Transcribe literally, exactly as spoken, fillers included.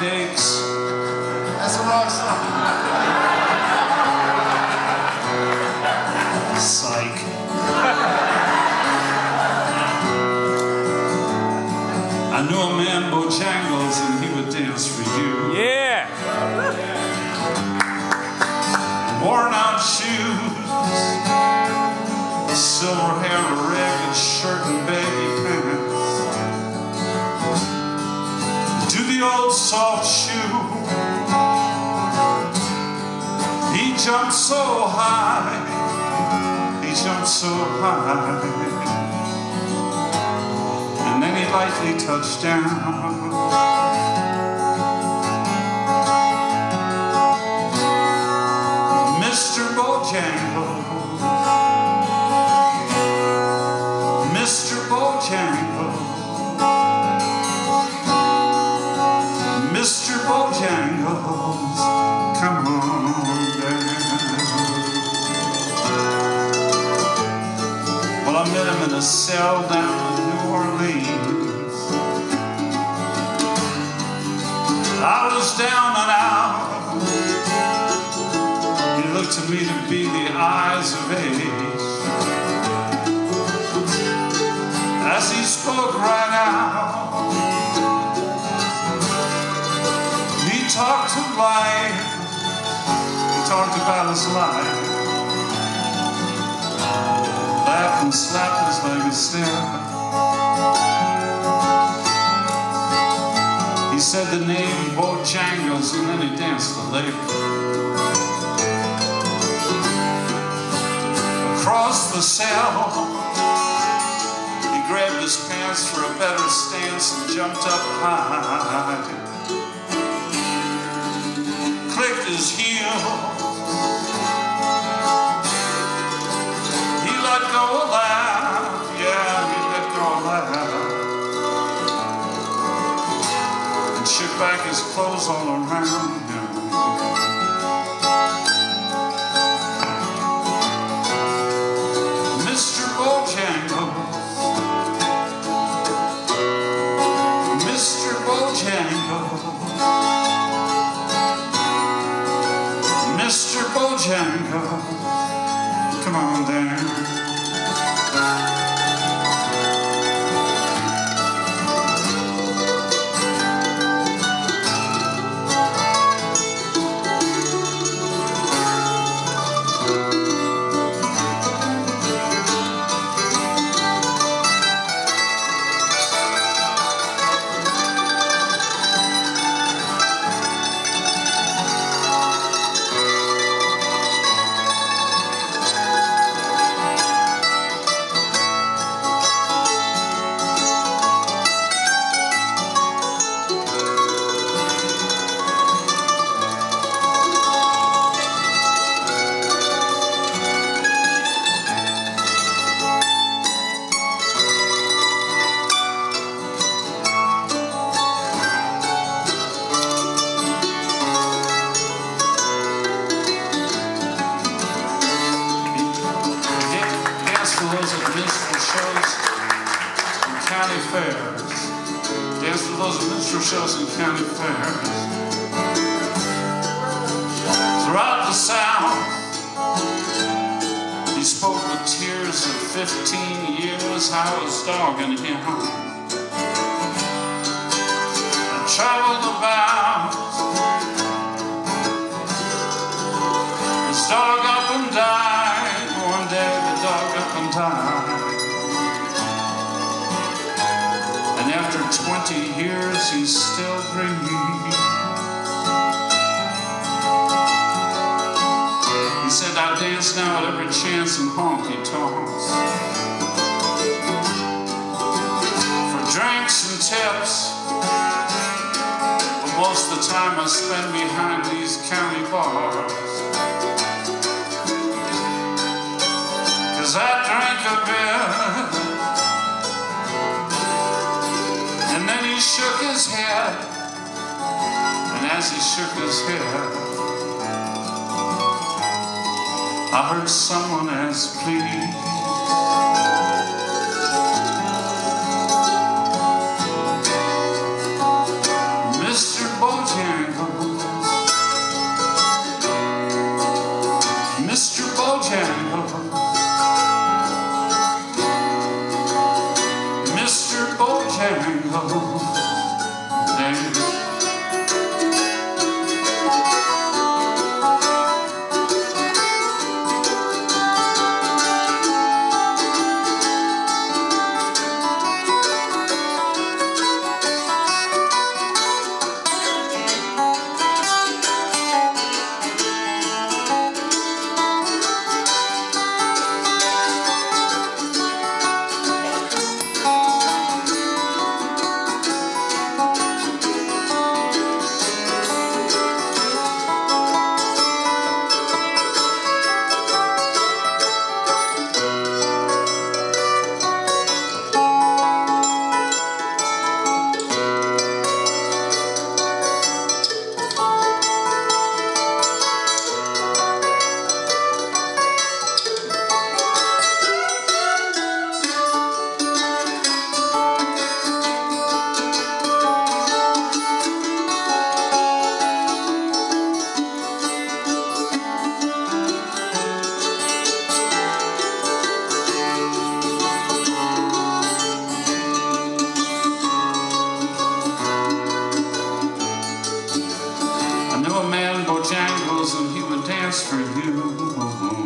mind aches. That's the wrong song. Psych. I knew a man, Bojangles, and he would dance for you. Yeah. Worn out shoes, silver hair, a ragged shirt, and baggy pants. Do the old soft shoe. He jumped so high. He jumped so high. And then he lightly touched down. Mister Bojangles, Mister Bojangles, Mister Bojangles, come on down. Well, I met him in a cell down in New Orleans. I was down and out. He looked to me to be the eyes of age. As he spoke right out, he talked of life. He talked about his life. Laughed and slapped his leg and stared. He said the name Bojangles, and then he danced the lick. Across the cell, he grabbed his pants for a better stance and jumped up high. Clicked his heels. He let go a laugh. Yeah, he let go a laugh. And shook back his clothes all around him. Mister Bojangles, Mister Bojangles, Mister Bojangles, come on down. Those at minstrel shows and county fairs. Danced with those minstrel shows and county fairs. Throughout the South, he spoke with tears of fifteen years I was dogging him. I traveled about. His dog up and died one day. The dog up and died. And after twenty years, he's still breathing. He said, I dance now at every chance in honky-tonks for drinks and tips, but most of the time I spend behind these county bars. Cause I drank a bit, and then he shook his head, and as he shook his head, I heard someone ask, please. Mister Bojangles, Bojangles and he would dance for you.